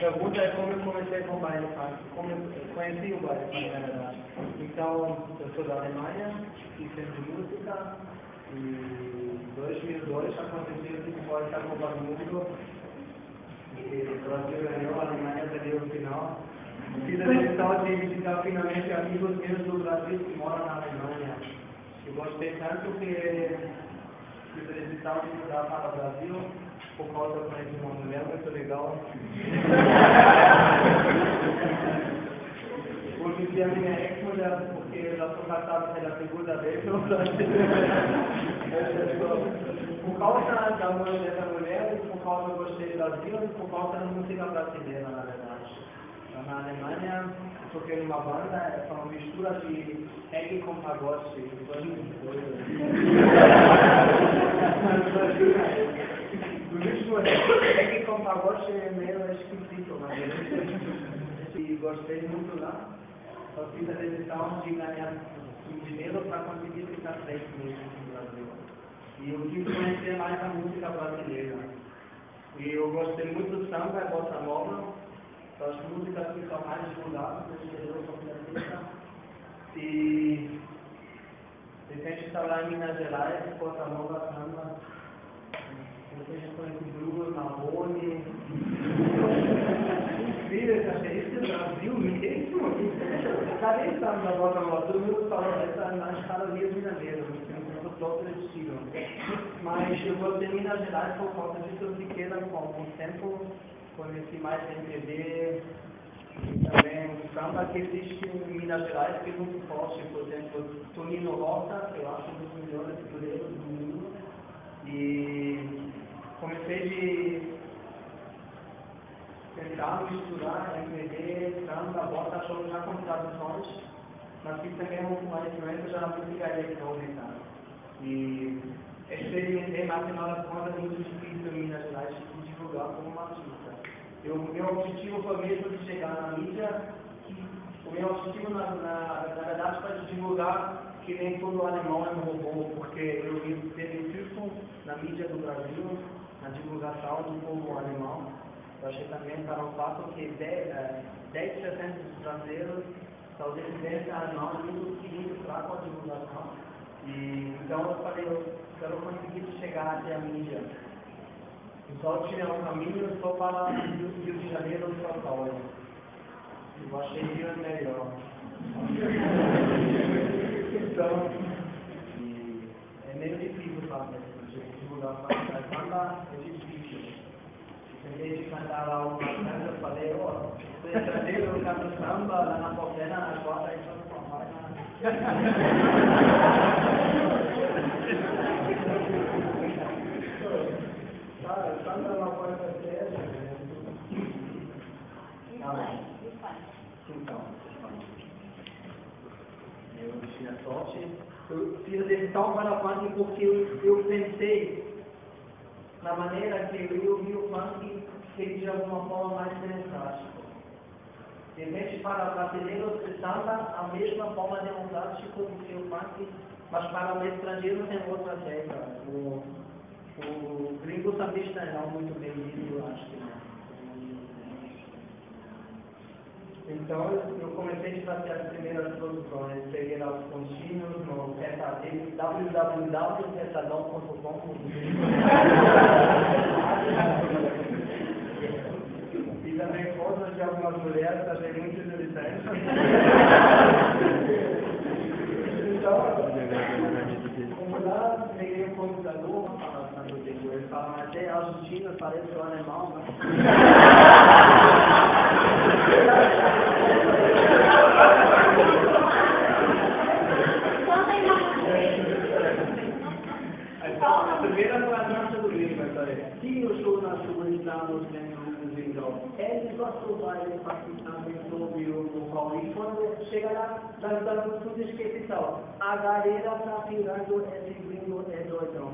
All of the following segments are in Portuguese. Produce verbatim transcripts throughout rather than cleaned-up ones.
pergunta é como eu comecei com o baile funk, como eu conheci o baile funk, na verdade. Então, eu sou da Alemanha, fiz sempre música, e em dois mil e dois aconteceu que pode estar Copa do Mundo, e o Brasil ganhou, a Alemanha perdeu o final. Fiz a decisão de visitar finalmente amigos meus do Brasil que moram na Alemanha. Eu gostei tanto que fiz a decisão de mudar para o Brasil, por causa eu conheci uma mulher muito legal. Hoje em dia a minha ex-mulher, porque eu já sou casado pela segunda vez no Brasil. Por causa da mulher dessa mulher, e por causa eu gostei do Brasil, e por causa da música brasileira, na verdade. Na Alemanha, eu toquei numa banda, é uma mistura de reggae com pagode. O ritmo reggae com pagode é meio esquisito, mas eu gostei muito lá. Eu fiz a decisão de ganhar dinheiro para conseguir ficar três meses no Brasil. E eu quis conhecer mais a música brasileira. E eu gostei muito do samba e bossa nova. As músicas que são mais divulgadas no exterior são e de repente está lá em Minas Gerais, Bossa Nova, samba, depois a gente conhece Bruno, Marrone, filhas, achei isso no Brasil mesmo, cadê esse samba da Bossa Nova? Todo mundo falou, essa nas paradas mineiras, no próprio estilo. Mas eu gostei de Minas Gerais por causa disso, eu fiquei lá com o tempo. Conheci mais M P B e também o samba que existe em Minas Gerais, que é muito forte, por exemplo, Tonino Rota, que eu acho um dos melhores brasileiros do mundo. E comecei de tentar misturar M P B, samba, bota, show já com traduções, mas fiz também uma influência já na música eletrônica. E experimentei, mas afinal das contas, muito difícil em Minas Gerais de divulgar como uma artista. O meu objetivo foi mesmo de chegar na mídia, o meu objetivo na, na, na verdade foi de divulgar que nem todo alemão é um robô, porque eu vi o estereotipo na mídia do Brasil, na divulgação do povo alemão. Eu achei também para um fato que dez por cento dos brasileiros são descendentes alemães, muito, muito fraco a divulgação. E, então eu falei, eu quero conseguir chegar até a mídia. Então eu tinha um caminho só para Rio de Janeiro e São Paulo. Eu achei Rio melhor. Então, é meio difícil fazer isso, divulgar para samba é difícil. Em vez de cantar lá uma canção, eu falei, ó, oh, Rio de Janeiro eu canto samba, lá na Portena, na Guarda, e só não vai samba é uma coisa séria. Então, eu tinha sorte. Eu fiz a decisão para o funk porque eu, eu pensei na maneira que eu vi o funk ser de alguma forma mais democrático. De repente, para brasileiros de samba, a mesma forma democrática do que o funk, mas para o estrangeiro tem outra regra. O, o gringo sambista não é muito bem visto, eu acho que não. Então eu comecei a fazer as primeiras produções, peguei lá os contínuos no Petadão, w w w ponto petadão ponto com ponto b r e também fotos de algumas mulheres, achei muito interessante. Então, como lá, peguei um computador, eles falam até argentino, parece o alemão, mas... A primeira foi a dança do livro, se eu sou na sua, estamos dentro do museu. Ele gostou mais praticamente ouviu o qual. E quando chega lá, nós damos tudo esquecição. A galera está pirando, esse gringo é doidão.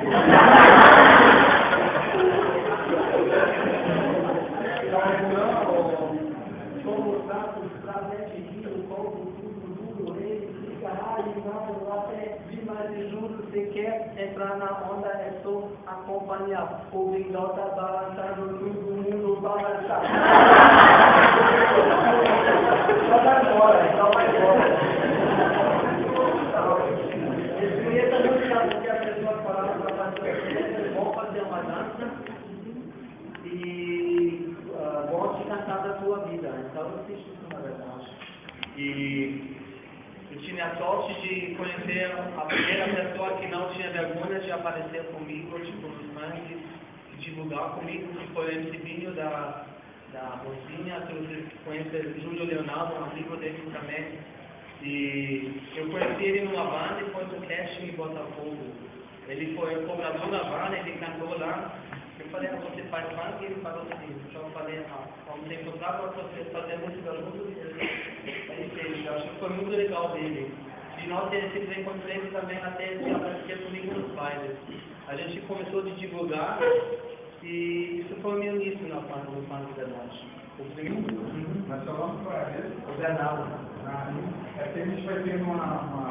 Somos dados para decidir o povo, tudo, tudo, ele fica lá e não, até demais de juros, você quer entrar na onda, é só acompanhar. O Grindol tá balançando, todo mundo balançar. artístico, na verdade. E eu tive a sorte de conhecer a primeira pessoa que não tinha vergonha de aparecer comigo, tipo, nos fãs, de divulgar comigo, que foi o M C Binho da, da Bolsinha, que vocês conhecem, Júlio Leonardo, um amigo dele também. E eu conheci ele numa banda e foi do casting em Botafogo. Ele foi cobrador na banda, ele cantou lá. Eu falei, ah, você faz funk? E ele falou assim. Então eu falei, ah, vamos encontrar para você fazer música juntos. Ele fez, eu acho que foi muito legal dele. E nós sempre encontramos também até ele aparecer comigo nos bailes. A gente começou a divulgar e isso foi o meu início na funk do funk verdade. Mas só vamos para ele. O Bernardo. Aqui a gente vai ter uma, uma